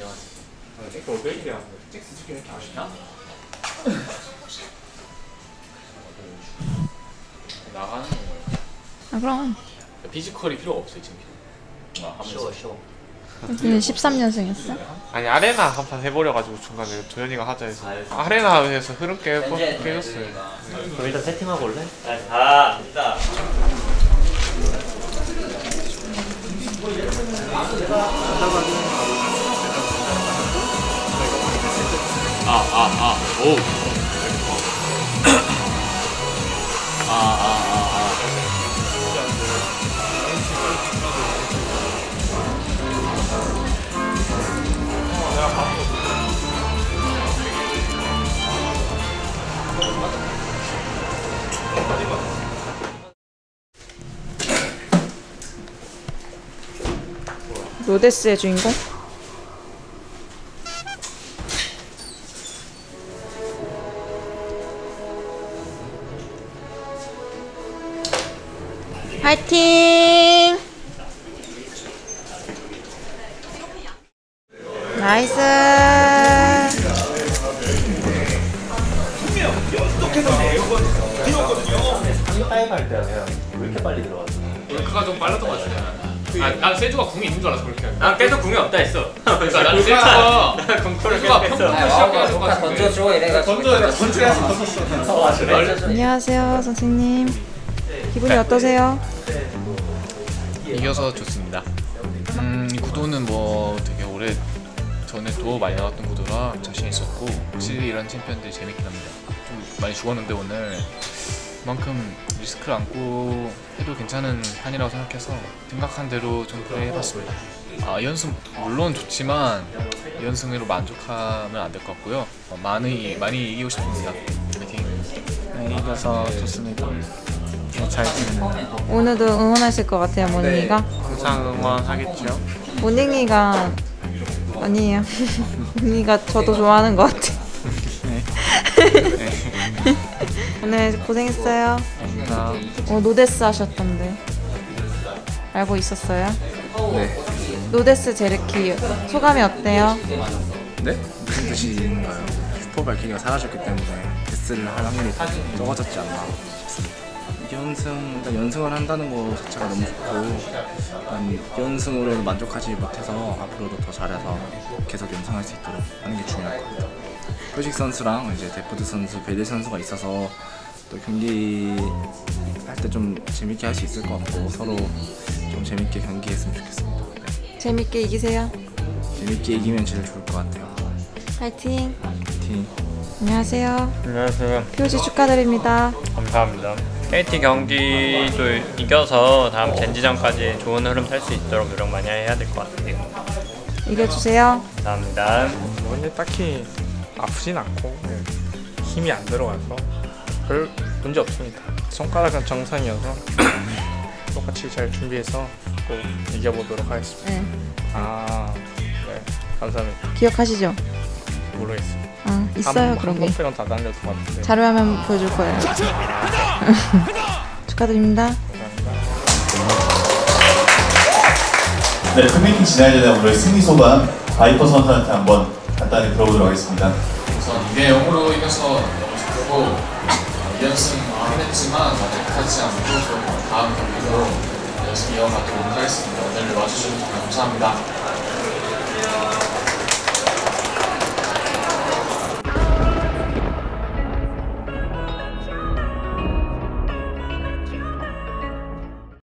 잭스 왜 이래? 잭스 스킨 왜 이렇게 아쉽나? 나가는 거예요. 아 그럼. 피지컬이 필요가 없어요 지금. 쉬워. 13년생이었어? 아니 아레나 한판 해버려가지고 중간에 도현이가 하자 해서 아레나에서 흐름 깨졌어요. 그럼 일단 세팅하고 올래? 다 됐다. 오. 로데스의 주인공? 화이팅! 나이스! 타임 할 때야 그냥 왜 이렇게 빨리 들어갔어? 그가 좀 빨랐던 것 같은데. 난 세주가 궁이 있는 줄 알았어 그렇게. 난 계속 궁이 없다 했어. 그러니까 난 세주가 궁코를 세주가 계속 평균을 했어. 시작해야 될 것 같은데. 던져줘 이래가지고. 던져야지. 안녕하세요 선생님. 기분이 어떠세요? 이겨서 좋습니다. 이 구도는 뭐 되게 오래 전에도 많이 나왔던 구도라 자신 있었고 확실히 이런 챔피언들이 재밌긴 합니다. 좀 많이 죽었는데 오늘 그만큼 리스크를 안고 해도 괜찮은 판이라고 생각해서 생각한 대로 좀 플레이해봤습니다. 2연승 물론 좋지만 2연승으로 만족하면 안 될 것 같고요. 많이 이기고 싶습니다. 파이팅! 네, 이겨서 좋습니다. 잘 지내는. 오늘도 응원하실 것 같아요 모닝이가? 항상 응원하겠죠. 모닝이가 아니에요. 모닝이가 저도 좋아하는 것 같아요. 오늘 고생했어요. 노데스 하셨던데 알고 있었어요? 네. 노데스 제르키 소감이 어때요? 네? 무슨 뜻인가요? 슈퍼 발키리가 사라졌기 때문에 데스를 할 확률이 더 적어졌지 않나 싶습니다. 일단 연승을 한다는 것 자체가 너무 좋고 연승으로 만족하지 못해서 앞으로도 더 잘해서 계속 연승할 수 있도록 하는 게 중요할 것 같아요. 표식 선수랑 이제 데프트 선수, 베델 선수가 있어서 또 경기 할 때 좀 재밌게 할 수 있을 것 같고 서로 좀 재밌게 경기했으면 좋겠습니다. 네. 재밌게 이기세요. 재밌게 이기면 제일 좋을 것 같아요. 파이팅! 파이팅! 안녕하세요. 안녕하세요. POG 축하드립니다. 감사합니다. KT 경기도 이겨서 다음 젠지전까지 좋은 흐름 탈 수 있도록 노력 많이 해야 될 것 같아요. 이겨주세요. 감사합니다. 오늘 딱히 아프진 않고 힘이 안 들어가서 별 문제 없습니다. 손가락은 정상이어서 똑같이 잘 준비해서 꼭 이겨보도록 하겠습니다. 네. 네, 감사합니다. 기억하시죠? 모르겠어요. 있어요 그런 게. 한 번씩은 다 달렸던 것 같은데. 자료화면 보여줄 거예요. 축하드립니다. 네, 팬미팅 지나기 전에 오늘 승리 소감 바이퍼 선수한테 한번 간단히 들어보도록 하겠습니다. 우선 2대0으로 이겨서 너무 좋고 2연승 하긴 했지만 만족하지 않고 좀 다음 경기도 연승 이어가도록 하겠습니다. 오늘 와주셔서 정말 감사합니다.